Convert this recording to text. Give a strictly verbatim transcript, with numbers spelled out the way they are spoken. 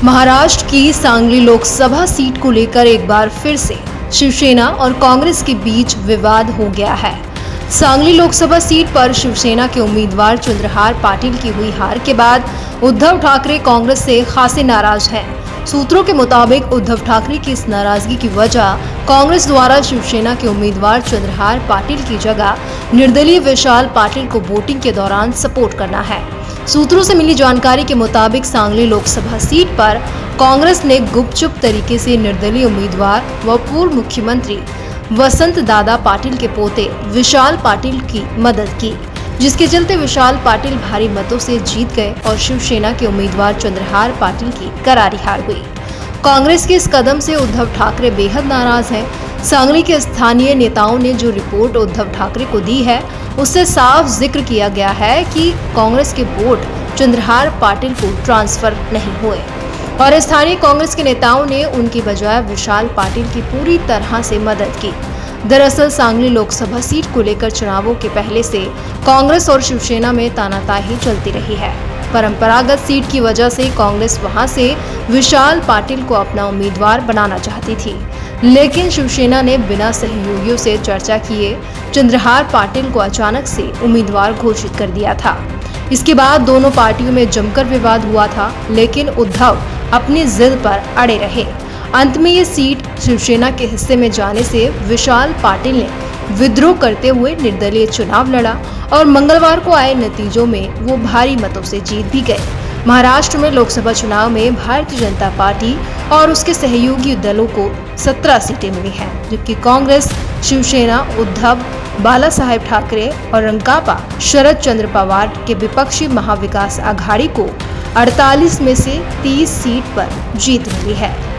महाराष्ट्र की सांगली लोकसभा सीट को लेकर एक बार फिर से शिवसेना और कांग्रेस के बीच विवाद हो गया है। सांगली लोकसभा सीट पर शिवसेना के उम्मीदवार चंद्रहार पाटिल की हुई हार के बाद उद्धव ठाकरे कांग्रेस से खासे नाराज हैं। सूत्रों के मुताबिक उद्धव ठाकरे की इस नाराजगी की वजह कांग्रेस द्वारा शिवसेना के उम्मीदवार चंद्रहार पाटिल की जगह निर्दलीय विशाल पाटिल को वोटिंग के दौरान सपोर्ट करना है। सूत्रों से मिली जानकारी के मुताबिक सांगली लोकसभा सीट पर कांग्रेस ने गुपचुप तरीके से निर्दलीय उम्मीदवार व पूर्व मुख्यमंत्री वसंत दादा पाटिल के पोते विशाल पाटिल की मदद की, जिसके चलते विशाल पाटिल भारी मतों से जीत गए और शिवसेना के उम्मीदवार चंद्रहार पाटिल की करारी हार हुई। कांग्रेस के इस कदम से उद्धव ठाकरे बेहद नाराज हैं। सांगली के स्थानीय नेताओं ने जो रिपोर्ट उद्धव ठाकरे को दी है, उससे साफ जिक्र किया गया है कि कांग्रेस के वोट चंद्रहार पाटिल को ट्रांसफर नहीं हुए और स्थानीय कांग्रेस के नेताओं ने उनकी बजाय विशाल पाटिल की पूरी तरह से मदद की। दरअसल सांगली लोकसभा सीट को लेकर चुनावों के पहले से कांग्रेस और शिवसेना में तानाताही चलती रही है। परंपरागत सीट की वजह से कांग्रेस वहां से विशाल पाटिल को अपना उम्मीदवार बनाना चाहती थी, लेकिन शिवसेना ने बिना सहयोगियों से चर्चा किए चंद्रहार पाटिल को अचानक से उम्मीदवार घोषित कर दिया था। इसके बाद दोनों पार्टियों में जमकर विवाद हुआ था, लेकिन उद्धव अपनी जिद पर अड़े रहे। अंत में ये सीट शिवसेना के हिस्से में जाने से विशाल पाटिल ने विद्रोह करते हुए निर्दलीय चुनाव लड़ा और मंगलवार को आए नतीजों में वो भारी मतों से जीत भी गए। महाराष्ट्र में लोकसभा चुनाव में भारतीय जनता पार्टी और उसके सहयोगी दलों को सत्रह सीटें मिली हैं, जबकि कांग्रेस, शिवसेना, उद्धव, बाला साहेब ठाकरे और रंकापा शरद चंद्र पवार के विपक्षी महाविकास आघाड़ी को अड़तालीस में से तीस सीट पर जीत मिली है।